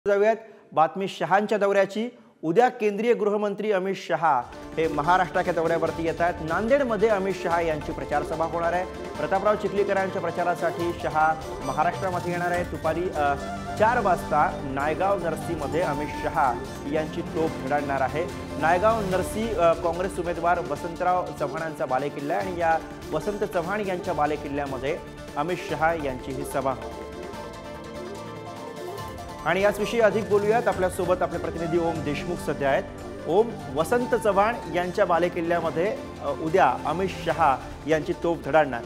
जाऊयात बातमी शहांच्या दौऱ्याची। उद्या केंद्रीय गृहमंत्री अमित शहा हे महाराष्ट्राच्या दौऱ्यावरती येत आहेत। नांदेडमध्ये अमित शहा यांची प्रचार सभा होणार आहे। प्रतापराव चिखलीकरांच्या प्रचारासाठी शहा महाराष्ट्रामध्ये येणार आहे। दुपारी 4 वाजता नायगाव नरसीमध्ये अमित शहा यांची तोफ उडाडणार आहे। नायगाव नरसी काँग्रेस उमेदवार वसंतराव चव्हाणांचा बालेकिल्ला आणि या वसंत चव्हाण यांच्या बालेकिल्ल्यामध्ये अमित शहा यांची ही सभा होते। आणि याविषयी अधिक बोलूयात। आपल्यासोबत आपले प्रतिनिधी ओम देशमुख सध्या आहेत। ओम, वसंत चव्हाण यांच्या बालेकिल्ल्यामध्ये उद्या अमित शहा यांची तोफ धडाडणार।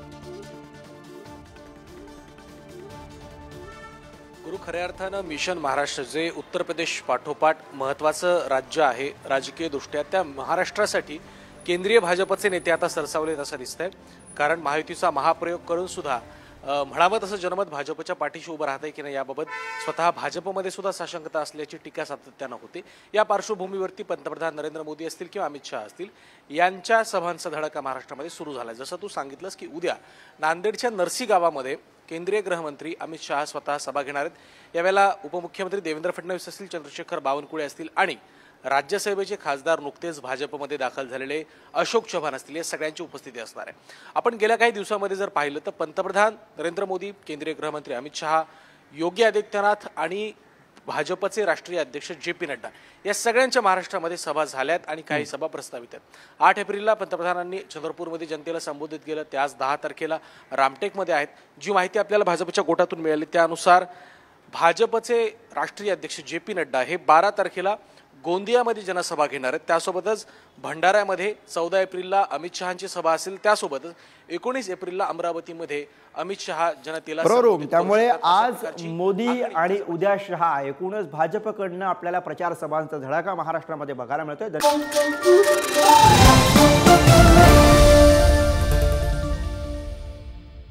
गुरु, खऱ्या अर्थानं मिशन महाराष्ट्र जे उत्तर प्रदेश पाठोपाठ महत्त्वाचं राज्य आहे राजकीय दृष्ट्या, त्या महाराष्ट्रासाठी केंद्रीय भाजपचे नेते आता सरसावलेत असं दिसतंय। कारण महायुतीचा महाप्रयोग करून सुद्धा म्हणावं तसं जनमत भाजपच्या पाठीशी उभं राहतंय की नाही याबाबत स्वतः भाजपमध्ये सुद्धा साशंकता असल्याची टीका सातत्यानं होते। या पार्श्वभूमीवरती पंतप्रधान नरेंद्र मोदी असतील किंवा अमित शहा असतील यांच्या सभांचा धडाका महाराष्ट्रामध्ये सुरू झाला। जसं तू सांगितलंस की उद्या नांदेडच्या नरसी गावामध्ये केंद्रीय गृहमंत्री अमित शहा स्वतः सभा घेणार आहेत। यावेळेला उपमुख्यमंत्री देवेंद्र फडणवीस असतील, चंद्रशेखर बावनकुळे असतील आणि राज्यसभेचे खासदार नुकतेच भाजपमध्ये दाखल झालेले अशोक चव्हाण असतील, या सगळ्यांची उपस्थिती असणार आहे। आपण गेल्या काही दिवसांमध्ये जर पाहिलं तर पंतप्रधान नरेंद्र मोदी, केंद्रीय गृहमंत्री अमित शहा, योगी आदित्यनाथ आणि भाजपचे राष्ट्रीय अध्यक्ष JP नड्डा या सगळ्यांच्या महाराष्ट्रामध्ये सभा झाल्यात आणि काही सभा प्रस्तावित आहेत। 8 एप्रिलला पंतप्रधानांनी चंद्रपूरमध्ये जनतेला संबोधित केलं, ते आज 10 तारखेला रामटेकमध्ये आहेत। जी माहिती आपल्याला भाजपच्या गोटातून मिळाली त्यानुसार भाजपचे राष्ट्रीय अध्यक्ष JP नड्डा हे 12 तारखेला गोंदियामध्ये जनसभा घेणार आहेत। त्यासोबतच भंडाऱ्यामध्ये 14 एप्रिलला अमित शहांची सभा असेल। त्यासोबतच 19 एप्रिलला अमरावतीमध्ये अमित शहा जनतेला त्यामुळे आज मोदी आणि उद्या शहा, एकूणच भाजपकडनं आपल्याला प्रचार सभांचा धडाका महाराष्ट्रामध्ये बघायला मिळतोय।